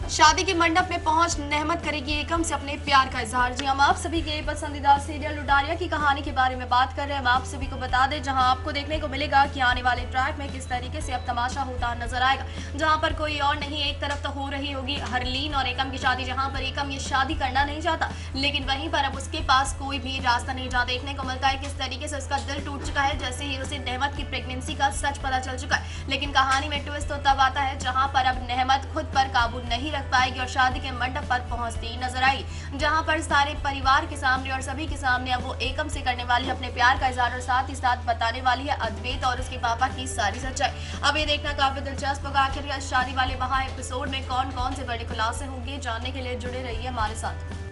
शादी के मंडप में पहुंच नेहमत करेगी एकम से अपने प्यार का इजहार। जी हम आप सभी के पसंदीदा सीरियल लुटारिया की कहानी के बारे में बात कर रहे हैं। हम आप सभी को बता दें जहां आपको देखने को मिलेगा कि आने वाले ट्रैक में किस तरीके से अब तमाशा होता नजर आएगा, जहां पर कोई और नहीं, एक तरफ तो हो रही होगी हरलीन और एकम की शादी, जहां पर एकम ये शादी करना नहीं चाहता, लेकिन वहीं पर अब उसके पास कोई भी रास्ता नहीं, जहां देखने को मिलता है किस तरीके से उसका दिल टूट चुका है जैसे ही उसे नेहमत की प्रेगनेंसी का सच पता चल चुका है। लेकिन कहानी में ट्विस्ट तो तब आता है जहां पर अब नेहमत खुद पर काबू नहीं रख पाएगी और शादी के मंडप पर पहुंचती नजर आई, जहां पर सारे परिवार के सामने और सभी के सामने अब वो एकम से करने वाली है अपने प्यार का इजहार और साथ ही साथ बताने वाली है अद्वैत और उसके पापा की सारी सच्चाई। अब ये देखना काफी दिलचस्प होगा आखिर शादी वाले वहां एपिसोड में कौन कौन से बड़े खुलासे होंगे। जानने के लिए जुड़े रहिए हमारे साथ।